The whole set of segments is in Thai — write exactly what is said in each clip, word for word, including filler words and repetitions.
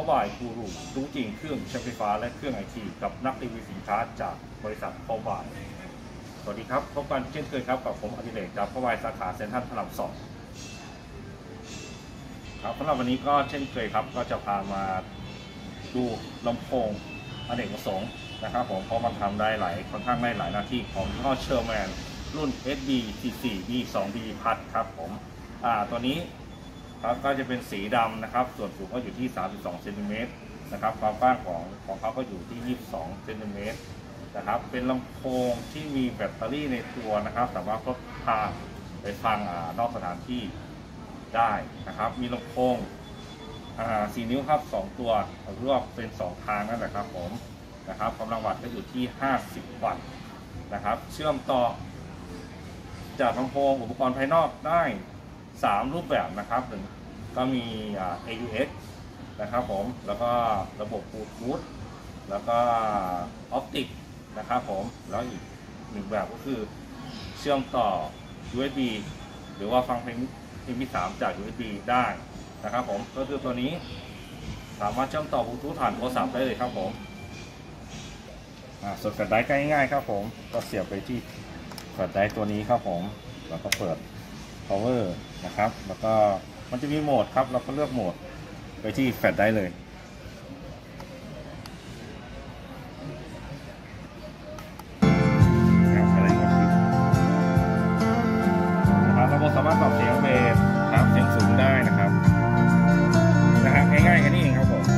บายกูรูรู้จริงเครื่องใช้ไฟฟ้าและเครื่องไอทีกับนักรีวิวสินค้าจากบริษัทพ่อบายสวัสดีครับพบกันเช่นเคยครับกับผมอดิเรกจากพ่อบายสาขาเซ็นทรัลพระรามสองครับสำหรับวันนี้ก็เช่นเคยครับก็จะพามาดูลำโพงอเนกประสงค์นะครับผมเพราะมันทำได้หลายค่อนข้างได้หลายหน้าที่ของยี่ห้อเชอร์แมนรุ่น เอส บี สี่สิบสี่ บี สอง บี พัดครับผมอ่าตัวนี้ครับก็จะเป็นสีดำนะครับส่วนสูงก็อยู่ที่สามสิบสองเซนติเมตรนะครับความกว้างของของเขาก็อยู่ที่ยี่สิบสองเซนติเมตรนะครับเป็นลำโพงที่มีแบตเตอรี่ในตัวนะครับสามารถพกพาไปฟังอ่านอกสถานที่ได้นะครับมีลำโพงอ่าสี่นิ้วครับสองตัวรวบเป็นสองทางนั่นแหละครับผมนะครับกำลังวัตต์ก็อยู่ที่ห้าสิบวัตต์นะครับเชื่อมต่อจากลำโพงอุปกรณ์ภายนอกได้สามรูปแบบนะครับหนึ่งก็มี เอ ยู เอ็กซ์ นะครับผมแล้วก็ระบบบลูทูธแล้วก็ออปติกนะครับผมแล้วอีกหนึ่งแบบก็คือเชื่อมต่อ ยู เอส บี หรือว่าฟังเพลง เอ็ม พี สาม จาก ยู เอส บี ได้นะครับผมก็คือตัวนี้สามารถเชื่อมต่อบลูทูธผ่านโทรศัพท์ได้เลยครับผมส่วนแฟลชไดรฟ์ง่ายๆครับผมก็เสียบไปที่แฟลชไดรฟ์ตัวนี้ครับผมแล้วก็เปิด power นะครับแล้วก็มันจะมีโหมดครับเราก็เลือกโหมดไปที่แฟลชไดรฟ์เลยอะไรก็คือนะครับระบบสามารถปรับเสียงเบสครับเสียงสูงได้นะครับนะฮะง่ายๆแค่นี้เองครับผม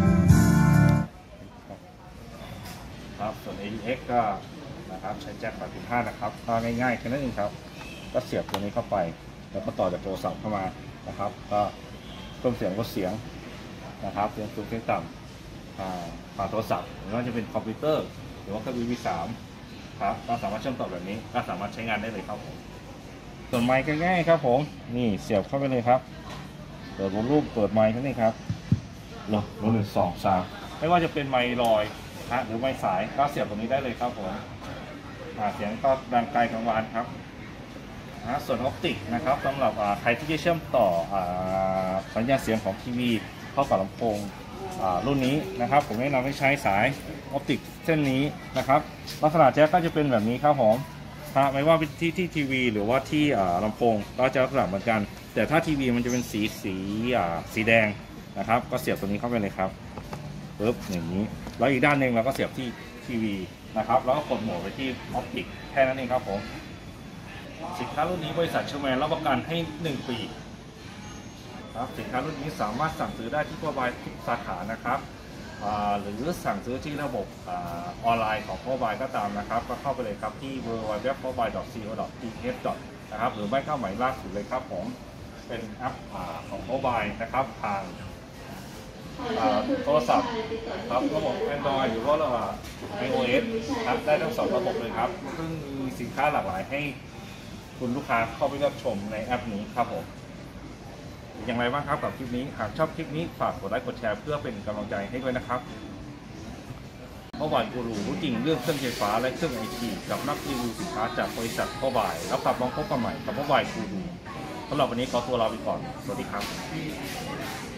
ครับส่วน เอ ยู เอ็กซ์ ก็นะครับใช้แจ็คแบบสิบห้านะครับก็ง่ายๆแค่นั้นเองครับก็เสียบตัวนี้เข้าไปแล้วก็ต่อจากโทรศัพท์เข้ามานะครับก็เพิ่มเสียงลดเสียงนะครับเสียงสูงเสียงต่ำผ่านโทรศัพท์หรือว่าจะเป็นคอมพิวเตอร์หรือว่าเครื่อง วี วี สาม ครับก็สามารถเชื่อมต่อแบบนี้ก็สามารถใช้งานได้เลยครับผมส่วนไมค์ก็ง่ายครับผมนี่เสียบเข้าไปเลยครับเปิดวอลลุ่มเปิดไมค์แค่นี้ครับลงลงหนึ่งสองสามไม่ว่าจะเป็นไมค์ลอยนะหรือไมค์สายก็เสียบตรงนี้ได้เลยครับผมเสียงก็ดังไกลกังวานครับส่วนออปติกนะครับสำหรับใครที่จะเชื่อมต่อสัญญาณเสียงของทีวีเข้ากับลำโพงรุ่นนี้นะครับผมแนะนำให้ใช้สายออปติกเส้นนี้นะครับลักษณะแจ็คก็จะเป็นแบบนี้ครับผมไม่ว่าที่ที่ทีวีหรือว่าที่ลำโพงก็จะลักษณะเหมือนกันแต่ถ้าทีวีมันจะเป็นสีสีสีแดงนะครับก็เสียบตัวนี้เข้าไปเลยครับปึ๊บอย่างนี้แล้วอีกด้านหนึ่งเราก็เสียบที่ทีวีนะครับแล้วก็กดโหมดไปที่ออปติกแค่นั้นเองครับผมสินค้ารุ่นนี้บริษัทเชอร์แมนรับประกันให้หนึ่งปีครับสินค้ารุ่นนี้สามารถสั่งซื้อได้ที่พ่อบายทุกสาขานะครับหรือสั่งซื้อที่ระบบออนไลน์ของพ่อบายก็ตามนะครับก็เข้าไปเลยครับที่ ดับเบิลยู ดับเบิลยู ดับเบิลยู ดอท พ่อบาย ดอท ซี โอ ดอท ที เอช นะครับหรือไม่ก็หมายล่าสุดเลยครับผมเป็นแอปของพ่อบายนะครับทางโทรศัพท์ครับระบบ Android หรือว่าระบบ ไอ โอ เอส ครับได้ทั้งสองระบบเลยครับซึ่งมีสินค้าหลากหลายให้คุณลูกค้าเข้าไปรับชมในแอปนี้ครับผมอย่างไรบ้างครับกับคลิปนี้หากชอบคลิปนี้ฝากกดไลค์กดแชร์เพื่อเป็นกำลังใจให้ด้วยนะครับพ่อบายกูรูรู้จริงเรื่องเครื่องไฟฟ้าและเครื่องไอทีกับนักรีวิวสินค้าจากบริษัทพ่อบายแล้วกลับมาพบกันใหม่กับพ่อบายกูรูสำหรับวันนี้ขอตัวลาไปก่อนสวัสดีครับ